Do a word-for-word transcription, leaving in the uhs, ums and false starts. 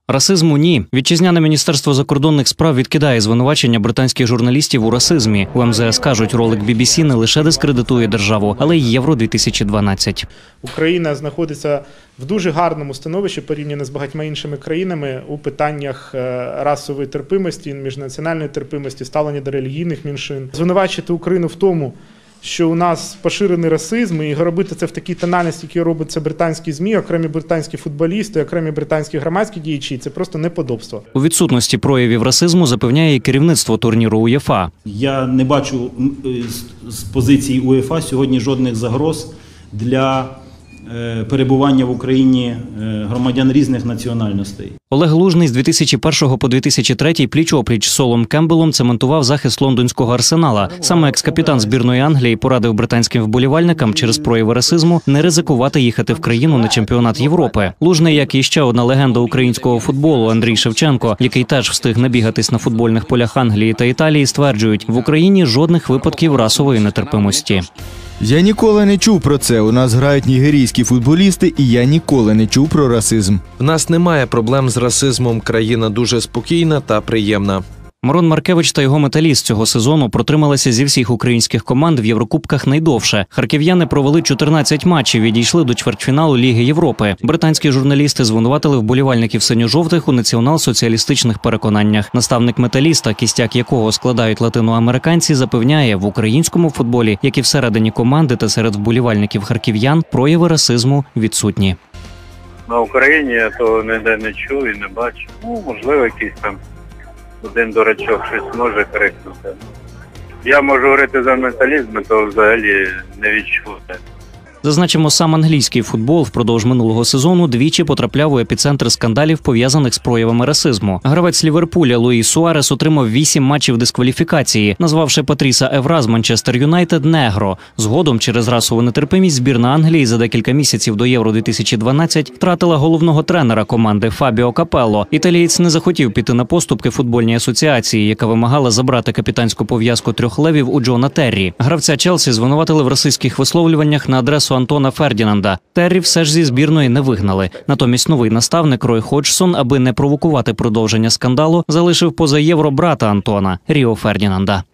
Расизму – ні. Вітчизняне Міністерство закордонних справ відкидає звинувачення британських журналістів у расизмі. У ем зе ес кажуть, ролик бі бі сі не лише дискредитує державу, але й Євро дві тисячі дванадцять. Україна знаходиться в дуже гарному становищі порівняно з багатьма іншими країнами у питаннях расової терпимості, міжнаціональної терпимості, ставлення до релігійних меншин. Звинувачити Україну в тому, що у нас поширений расизм, і робити це в такій тональності, які робить це британські ЗМІ, окремі британські футболісти, окремі британські громадські діячі, це просто неподобство. У відсутності проявів расизму запевняє і керівництво турніру УЄФА. Я не бачу з позиції УЄФА сьогодні жодних загроз для перебування в Україні громадян різних національностей. Олег Лужний з дві тисячі першого по дві тисячі третій пліч-опліч з Солом Кембелом цементував захист лондонського Арсенала. Саме екс-капітан збірної Англії порадив британським вболівальникам через прояви расизму не ризикувати їхати в країну на чемпіонат Європи. Лужний, як і ще одна легенда українського футболу Андрій Шевченко, який теж встиг набігатись на футбольних полях Англії та Італії, стверджують, в Україні жодних випадків расової нетерпимості. Я ніколи не чув про це. У нас грають нігерійські футболісти, і я ніколи не чув про расизм. В нас немає проблем з расизмом, країна дуже спокійна та приємна. Мирон Маркевич та його «Металіст» цього сезону протрималися зі всіх українських команд в Єврокубках найдовше. Харків'яни провели чотирнадцять матчів і дійшли до чвертьфіналу Ліги Європи. Британські журналісти звинуватили вболівальників синьо-жовтих у націонал-соціалістичних переконаннях. Наставник «Металіста», кістяк якого складають латиноамериканці, запевняє, в українському футболі, як і всередині команди та серед вболівальників харків'ян, прояви расизму відсутні. На Україні я того ніде не чув і не бачу. Ну, можливо, якийсь там один дурачок щось може крикнути. Я можу говорити за менталізм, то взагалі не відчути. Зазначимо, сам англійський футбол впродовж минулого сезону двічі потрапляв у епіцентр скандалів, пов'язаних з проявами расизму. Гравець Ліверпуля Луїс Суарес отримав вісім матчів дискваліфікації, назвавши Патріса Евра з Манчестер Юнайтед «негро». Згодом через расову нетерпимість збірна Англії за декілька місяців до Євро дві тисячі дванадцять втратила головного тренера команди Фабіо Капелло. Італієць не захотів піти на поступки футбольній асоціації, яка вимагала забрати капітанську пов'язку трьох левів у Джона Террі. Гравця Челсі звинуватили в расистських висловлюваннях на адресу Антона Фердінанда. Террі все ж зі збірної не вигнали. Натомість новий наставник Рой Ходжсон, аби не провокувати продовження скандалу, залишив поза Євро брата Антона – Ріо Фердінанда.